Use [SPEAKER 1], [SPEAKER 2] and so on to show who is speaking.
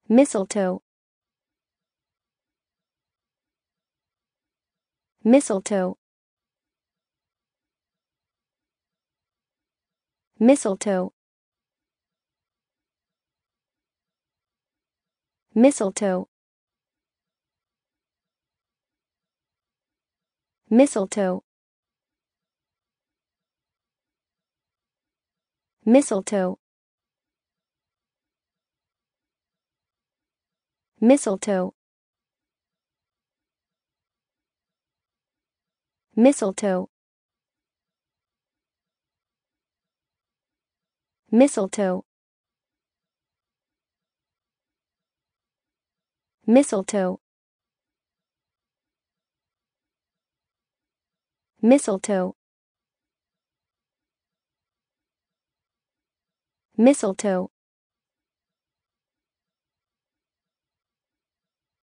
[SPEAKER 1] Mistletoe. Mistletoe. Mistletoe. Mistletoe. Mistletoe. Mistletoe. Mistletoe. Mistletoe. Mistletoe. Mistletoe. Mistletoe. Mistletoe.